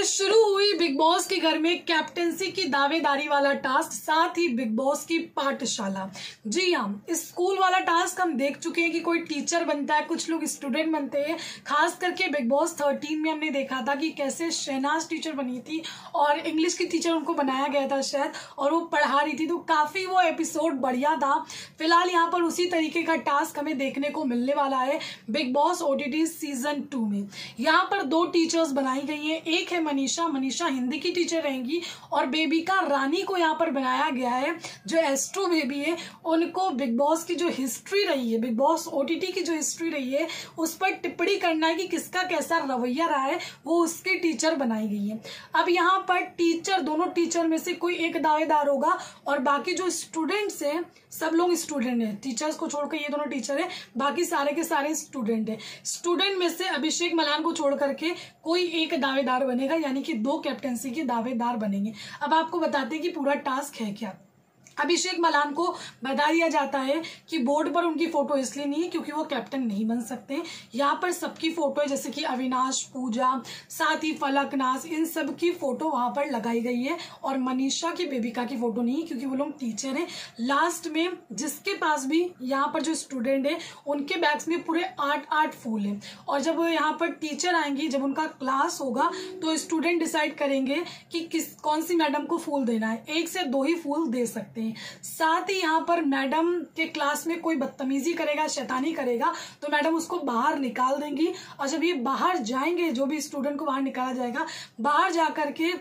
शुरू हुई big boss के घर में कैप्टेंसी की दावेदारी वाला टास्क, साथ ही बिग बॉस की पाठशाला। जी हाँ, स्कूल वाला टास्क हम देख चुके हैं कि कोई टीचर बनता है, कुछ लोग स्टूडेंट बनते हैं। खास करके बिग बॉस 13 में हमने देखा था कि कैसे शहनाज टीचर बनी थी और इंग्लिश की टीचर उनको बनाया गया था शायद, और वो पढ़ा रही थी, तो काफी वो एपिसोड बढ़िया था। फिलहाल यहाँ पर उसी तरीके का टास्क हमें देखने को मिलने वाला है बिग बॉस OTT सीजन 2 में। यहाँ पर दो टीचर्स बनाई गई है, एक है मनीषा हिंदी की टीचर रहेंगी, और बेबिका रानी को यहाँ पर बनाया गया है जो एस्ट्रो बेबी है। उनको बिग बॉस की जो हिस्ट्री रही है, बिग बॉस OTT की जो हिस्ट्री रही है, उस पर टिप्पणी करना है कि किसका कैसा रवैया रहा है, वो उसकी टीचर बनाई गई है। अब यहाँ पर टीचर, दोनों टीचर में से कोई एक दावेदार होगा और बाकी जो स्टूडेंट्स हैं सब लोग स्टूडेंट हैं, टीचर्स को छोड़कर ये दोनों टीचर हैं, बाकी सारे के सारे स्टूडेंट हैं। स्टूडेंट में से अभिषेक मलान को छोड़ करके कोई एक दावेदार बनेगा, यानी कि दो कैप्टेंसी के दावेदार बनेंगे। अब आपको बताते हैं कि पूरा टास्क है क्या। अभिषेक मलान को बता दिया जाता है कि बोर्ड पर उनकी फोटो इसलिए नहीं है क्योंकि वो कैप्टन नहीं बन सकते। यहाँ पर सबकी फोटो है, जैसे कि अविनाश, पूजा, साथ ही फलकनाज, इन सब की फोटो वहां पर लगाई गई है, और मनीषा की, बेबिका की फोटो नहीं, क्योंकि वो लोग टीचर हैं। लास्ट में जिसके पास भी यहाँ पर जो स्टूडेंट है उनके बैग्स में पूरे 8 फूल है, और जब यहाँ पर टीचर आएंगी, जब उनका क्लास होगा तो स्टूडेंट डिसाइड करेंगे कि कौन सी मैडम को फूल देना है। 1 से 2 ही फूल दे सकते हैं। साथ ही यहाँ पर मैडम के क्लास में कोई बदतमीजी करेगा, शैतानी करेगा, तो मैडम उसको बाहर निकाल देंगी, और जब ये बाहर जाएंगे, जो भी स्टूडेंट को बाहर निकाला जाएगा, बाहर जाकर के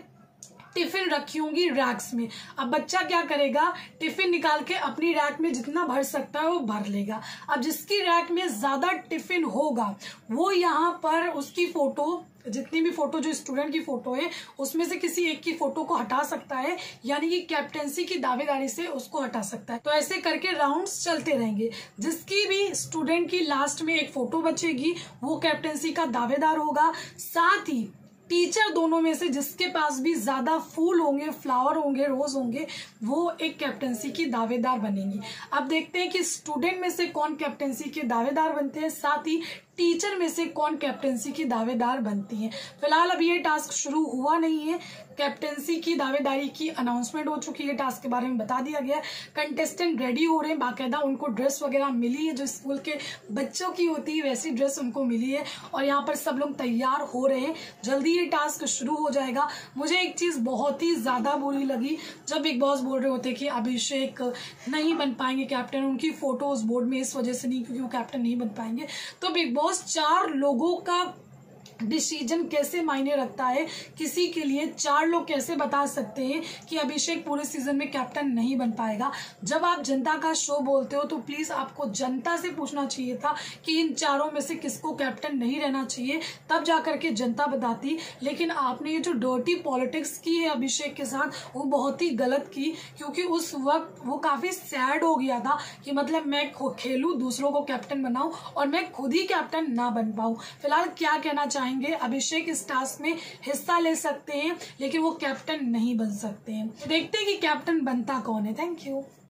टिफिन रखी होंगी रैक्स में। अब बच्चा क्या करेगा, टिफिन निकाल के अपनी रैक में जितना भर सकता है वो भर लेगा। अब जिसकी रैक में ज्यादा टिफिन होगा वो यहाँ पर उसकी फोटो, जितनी भी फोटो, जो स्टूडेंट की फोटो है उसमें से किसी एक की फोटो को हटा सकता है, यानी कि कैप्टेंसी की दावेदारी से उसको हटा सकता है। तो ऐसे करके राउंड्स चलते रहेंगे। जिसकी भी स्टूडेंट की लास्ट में एक फोटो बचेगी वो कैप्टेंसी का दावेदार होगा। साथ ही टीचर दोनों में से जिसके पास भी ज्यादा फूल होंगे, फ्लावर होंगे, रोज होंगे, वो एक कैप्टेंसी की दावेदार बनेंगी। अब देखते हैं कि स्टूडेंट में से कौन कैप्टेंसी के दावेदार बनते हैं, साथ ही टीचर में से कौन कैप्टेंसी की दावेदार बनती है। फिलहाल अब ये टास्क शुरू हुआ नहीं है, कैप्टेंसी की दावेदारी की अनाउंसमेंट हो चुकी है, टास्क के बारे में बता दिया गया। कंटेस्टेंट रेडी हो रहे हैं, बाकायदा उनको ड्रेस वगैरह मिली है, जो स्कूल के बच्चों की होती है वैसी ड्रेस उनको मिली है, और यहाँ पर सब लोग तैयार हो रहे हैं। जल्दी ये टास्क शुरू हो जाएगा। मुझे एक चीज बहुत ही ज्यादा बुरी लगी, जब बिग बॉस बोल रहे होते कि अभिषेक नहीं बन पाएंगे कैप्टन, उनकी फोटोज बोर्ड में इस वजह से नहीं क्योंकि वो कैप्टन नहीं बन पाएंगे। तो बिग बॉस 4 लोगों का डिसीजन कैसे मायने रखता है किसी के लिए। 4 लोग कैसे बता सकते हैं कि अभिषेक पूरे सीजन में कैप्टन नहीं बन पाएगा। जब आप जनता का शो बोलते हो तो प्लीज आपको जनता से पूछना चाहिए था कि इन 4 में से किसको कैप्टन नहीं रहना चाहिए, तब जाकर के जनता बताती। लेकिन आपने ये जो डर्टी पॉलिटिक्स की है अभिषेक के साथ, वो बहुत ही गलत की, क्योंकि उस वक्त वो काफी सैड हो गया था कि मतलब मैं खेलूं, दूसरों को कैप्टन बनाऊं और मैं खुद ही कैप्टन ना बन पाऊं। फिलहाल क्या कहना चाहेंगे, अभिषेक इस टास्क में हिस्सा ले सकते हैं लेकिन वो कैप्टन नहीं बन सकते हैं। देखते हैं कि कैप्टन बनता कौन है। Thank you.